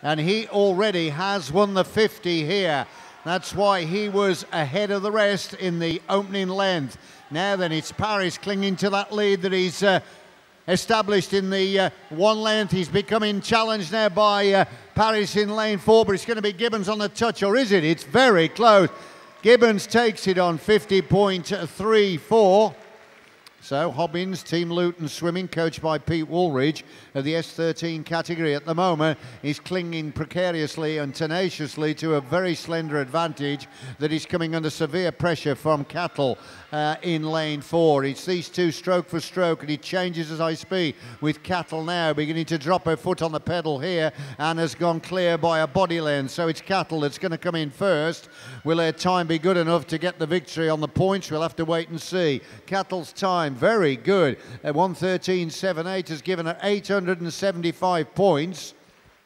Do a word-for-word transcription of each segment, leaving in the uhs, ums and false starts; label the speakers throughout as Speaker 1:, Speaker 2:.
Speaker 1: and he already has won the fifty here. That's why he was ahead of the rest in the opening length. Now then, it's Paris clinging to that lead that he's uh, established in the uh, one length. He's becoming challenged now by uh, Paris in lane four, but it's going to be Gibbons on the touch, or is it? It's very close. Gibbons takes it on fifty point three four. So Hobbins, Team Luton Swimming, coached by Pete Woolridge of the S thirteen category at the moment, is clinging precariously and tenaciously to a very slender advantage that is coming under severe pressure from Cattle uh, in lane four. It's these two stroke for stroke, and he changes as I speak, with Cattle now beginning to drop her foot on the pedal here and has gone clear by a body length. So it's Cattle that's going to come in first. Will her time be good enough to get the victory on the points? We'll have to wait and see. Cattle's time, very good. At one thirteen seventy-eight has given her eight hundred seventy-five points.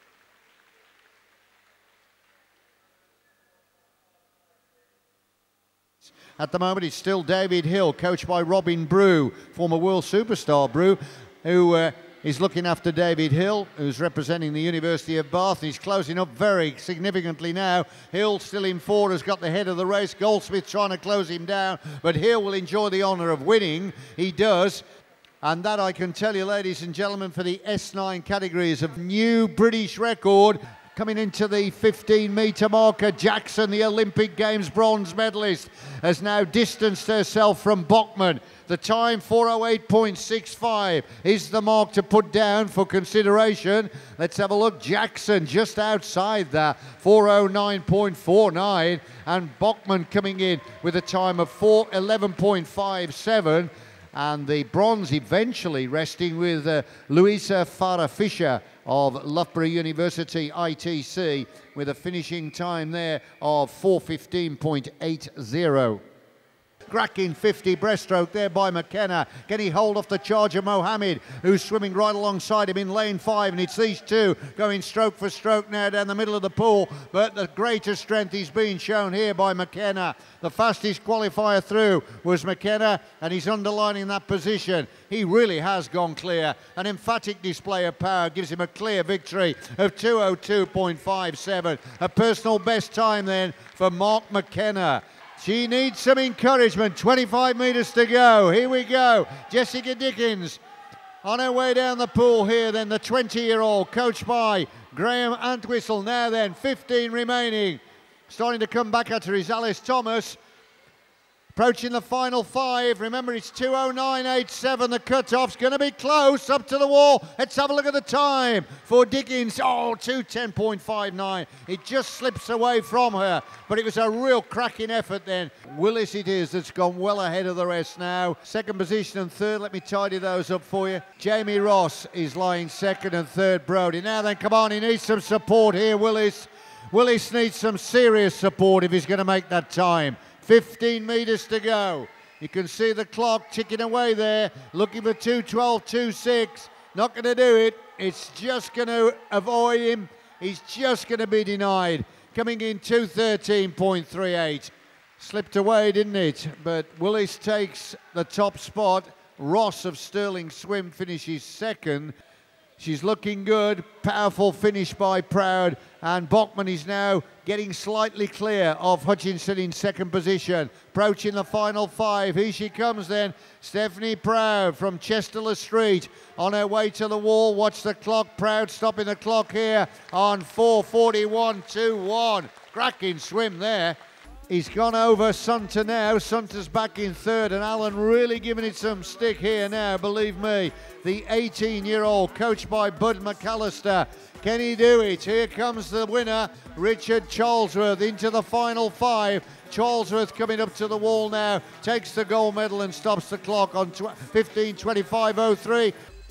Speaker 1: At the moment, it's still David Hill, coached by Robin Brew, former world superstar Brew, who uh, is looking after David Hill, who's representing the University of Bath. He's closing up very significantly now. Hill still in four, has got the head of the race. Goldsmith trying to close him down, but Hill will enjoy the honour of winning. He does. And that, I can tell you, ladies and gentlemen, for the S nine categories of new British record. Coming into the fifteen metre marker, Jackson, the Olympic Games bronze medalist, has now distanced herself from Bachmann. The time, four oh eight point six five, is the mark to put down for consideration. Let's have a look. Jackson just outside that, four oh nine point four nine, and Bachmann coming in with a time of four eleven point five seven. And the bronze eventually resting with uh, Louisa Farah-Fisher of Loughborough University I T C, with a finishing time there of four fifteen point eight zero. Cracking fifty breaststroke there by McKenna. Can he hold off the charger Mohammed, who's swimming right alongside him in lane five? And it's these two going stroke for stroke now down the middle of the pool. But the greatest strength is being shown here by McKenna. The fastest qualifier through was McKenna, and he's underlining that position. He really has gone clear. An emphatic display of power gives him a clear victory of two oh two point five seven. A personal best time then for Mark McKenna. She needs some encouragement. twenty-five metres to go. Here we go. Jessica Dickens on her way down the pool here then. The twenty-year-old, coached by Graham Antwistle. Now then, fifteen remaining. Starting to come back at her is Alice Thomas. Approaching the final five. Remember, it's two oh nine eight seven. The cut-off's going to be close, up to the wall. Let's have a look at the time for Dickens. Oh, two ten point five nine. It just slips away from her, but it was a real cracking effort then. Willis it is that's gone well ahead of the rest now. Second position and third, let me tidy those up for you. Jamie Ross is lying second, and third Brody. Now then, come on, he needs some support here, Willis. Willis needs some serious support if he's going to make that time. fifteen metres to go. You can see the clock ticking away there, looking for two twelve two six. Not going to do it. It's just going to avoid him. He's just going to be denied. Coming in two thirteen point three eight. Slipped away, didn't it? But Willis takes the top spot. Ross of Sterling Swim finishes second. She's looking good. Powerful finish by Proud. And Bachmann is now getting slightly clear of Hutchinson in second position. Approaching the final five. Here she comes then. Stephanie Proud from Chester Street on her way to the wall. Watch the clock. Proud stopping the clock here on four forty-one twenty-one. Cracking swim there. He's gone over Sunter now. Sunter's back in third, and Allen really giving it some stick here now, believe me. The eighteen-year-old, coached by Bud McAllister. Can he do it? Here comes the winner, Richard Charlesworth, into the final five. Charlesworth coming up to the wall now, takes the gold medal and stops the clock on fifteen twenty-five oh three.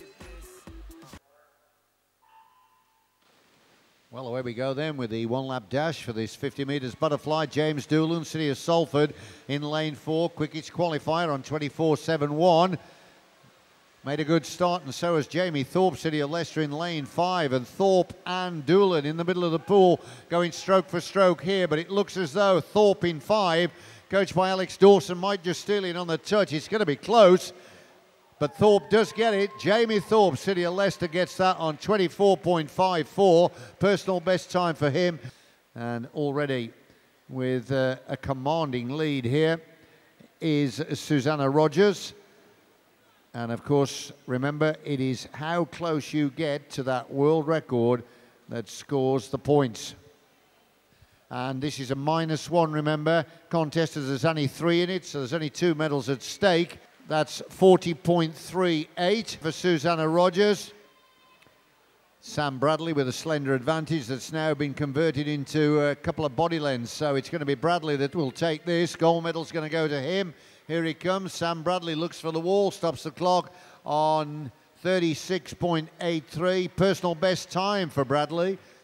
Speaker 1: Well, away we go then with the one-lap dash for this fifty metres butterfly. James Doolan, City of Salford, in lane four. Quickest qualifier on twenty-four seventy-one. Made a good start, and so has Jamie Thorpe, City of Leicester, in lane five. And Thorpe and Doolan in the middle of the pool, going stroke for stroke here. But it looks as though Thorpe in five, coached by Alex Dawson, might just steal in on the touch. It's going to be close. But Thorpe does get it. Jamie Thorpe, City of Leicester, gets that on twenty-four point five four. Personal best time for him. And already with uh, a commanding lead here is Susanna Rogers. And of course, remember, it is how close you get to that world record that scores the points. And this is a minus one, remember, contest as there's only three in it, so there's only two medals at stake. That's forty point three eight for Susanna Rogers. Sam Bradley with a slender advantage that's now been converted into a couple of body lengths. So it's going to be Bradley that will take this. Gold medal's going to go to him. Here he comes. Sam Bradley looks for the wall, stops the clock on thirty-six point eight three. Personal best time for Bradley.